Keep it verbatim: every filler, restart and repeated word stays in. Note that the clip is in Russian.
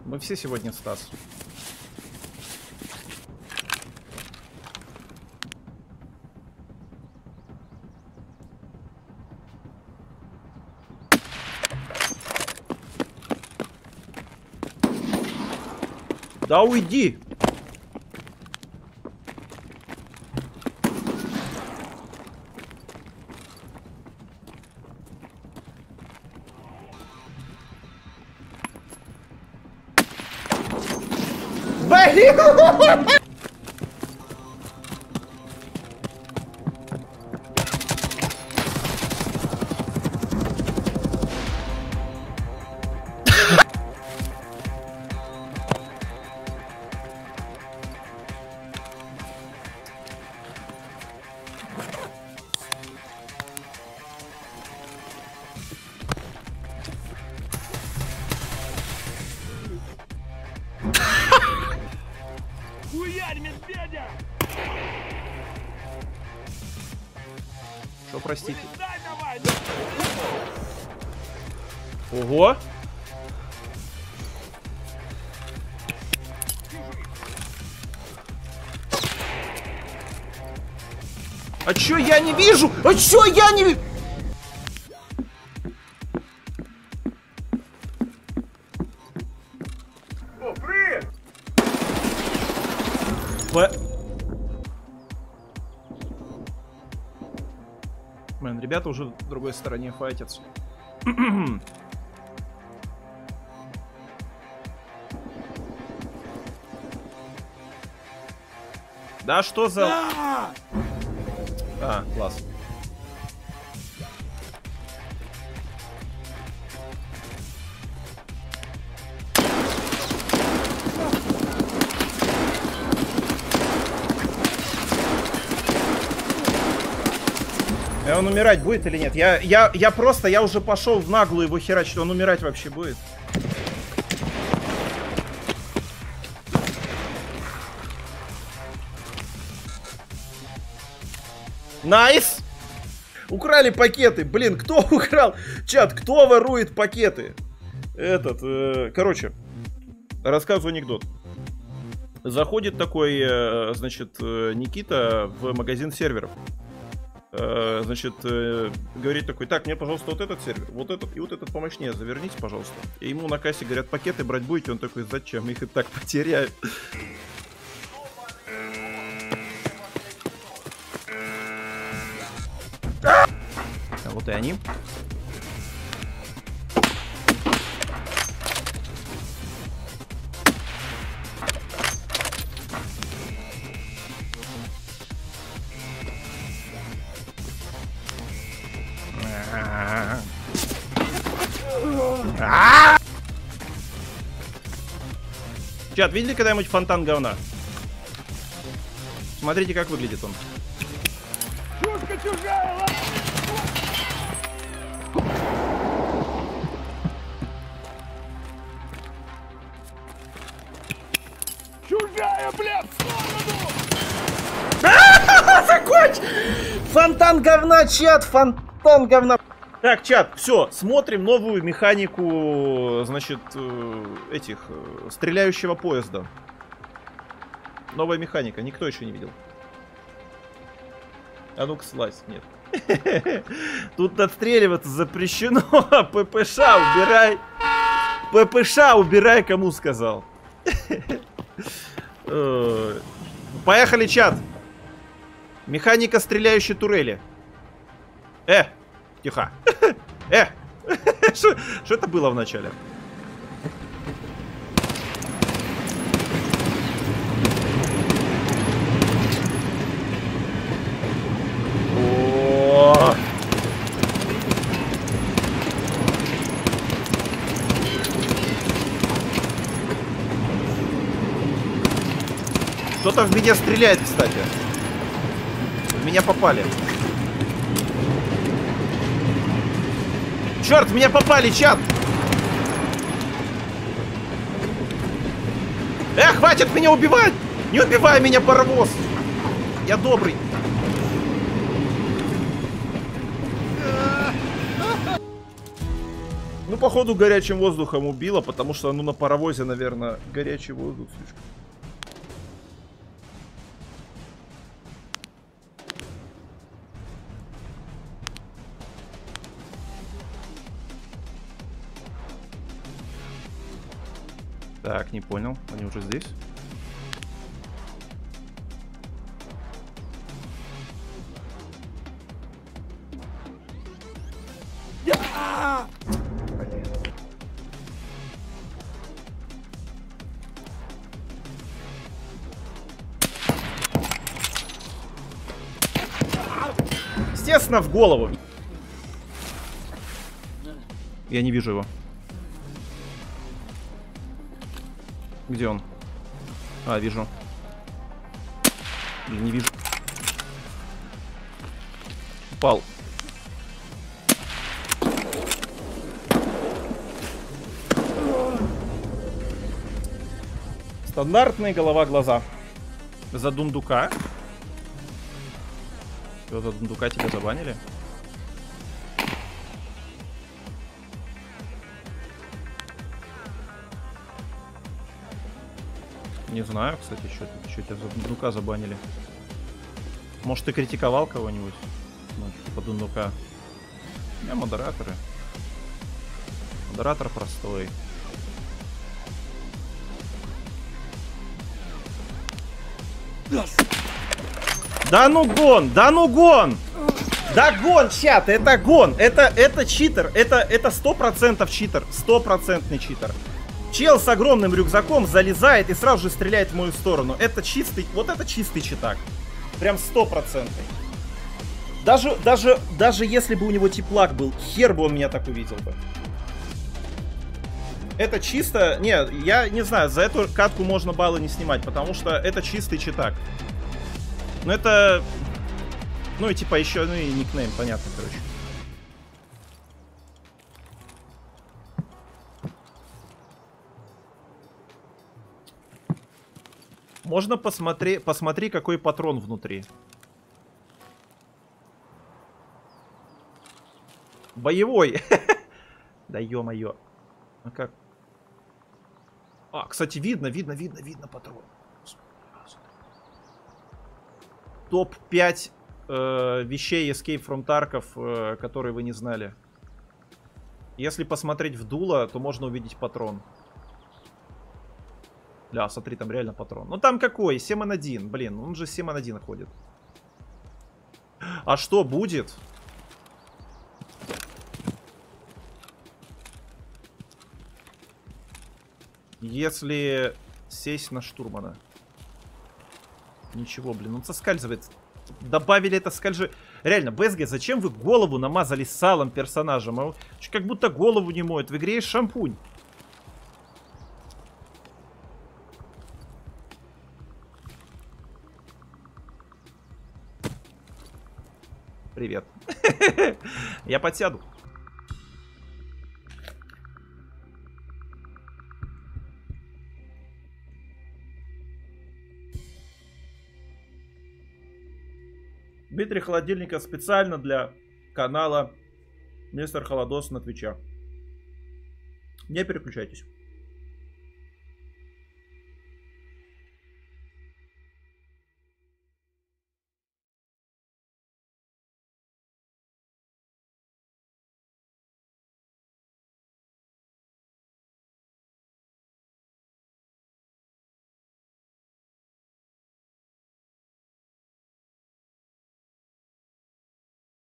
Мы все сегодня Стас. Да уйди! Блин! Хуярь, медведя! Что, простите? Вылезай давай! Ого! А чё я не вижу? А чё я не вижу? О, привет! Б... Блин, ребята уже в другой стороне файтятся. Да что за... А! А, класс. И он умирать будет или нет? Я, я, я просто, я уже пошел в наглую его херачить. Он умирать вообще будет? Найс! Украли пакеты. Блин, кто украл? Чат, кто ворует пакеты? Этот, э, короче, рассказываю анекдот. Заходит такой, э, значит, э, Никита в магазин серверов. Э, значит, э, говорит такой: так, мне, пожалуйста, вот этот сервер, вот этот и вот этот помощнее заверните, пожалуйста. И ему на кассе говорят: пакеты брать будете? Он такой: зачем? Их и так потеряют. А вот и они. Чат, видели когда-нибудь фонтан говна? Смотрите, как выглядит он. Чушка чужая! Чужая, блядь, в сторону! Закончь! Фонтан говна, чат, фонтан говна. Так, чат, все, смотрим новую механику, значит, этих, стреляющего поезда. Новая механика, никто еще не видел. А ну-ка, слазь, нет. Тут отстреливаться запрещено. ППШ убирай. ППШ убирай, кому сказал. Поехали, чат. Механика стреляющей турели. Э, тихо. Э, что это было в начале? О! Кто-то в меня стреляет, кстати. В меня попали. Черт, в меня попали, чат! Эх, хватит меня убивать! Не убивай меня, паровоз! Я добрый. Ну, походу, горячим воздухом убило, потому что, ну, на паровозе, наверное, горячий воздух слишком. Так, не понял. Они уже здесь? Естественно, в голову. Я не вижу его. Где он? А, вижу. Блин, не вижу. Упал. Стандартные голова-глаза. За дундука. Что, за дундука тебя забанили? Не знаю, кстати, что тебя за дундука забанили. Может, ты критиковал кого-нибудь? Ну, типа дундука. У меня модераторы. Модератор простой. Да ну гон! Да ну гон! Да гон, чат! Это гон! Это, это читер! Это, это сто процентов читер! Стопроцентный читер! Чел с огромным рюкзаком залезает и сразу же стреляет в мою сторону. Это чистый... Вот это чистый читак. Прям стопроцентный. Даже, даже, даже если бы у него теплак был, хер бы он меня так увидел бы. Это чисто... Не, я не знаю, за эту катку можно баллы не снимать, потому что это чистый читак. Ну это... Ну и типа еще, ну и никнейм, понятно, короче. Можно посмотреть, посмотри, какой патрон внутри. Боевой. Да ё-моё. А как? А, кстати, видно, видно, видно, видно патрон. топ пять э, вещей Escape from Tarkov, э, которые вы не знали. Если посмотреть в дуло, то можно увидеть патрон. Ля, смотри, там реально патрон. Ну там какой? семь на один. Блин, он же семь на один ходит. А что будет? Если сесть на штурмана. Ничего, блин, он соскальзывает. Добавили это скальжи... Реально, БСГ, зачем вы голову намазали салом персонажем? Как будто голову не моют. В игре есть шампунь. Привет. Я подсяду. Дмитрий Холодильников специально для канала Мистер Холодос на Твиче. Не переключайтесь.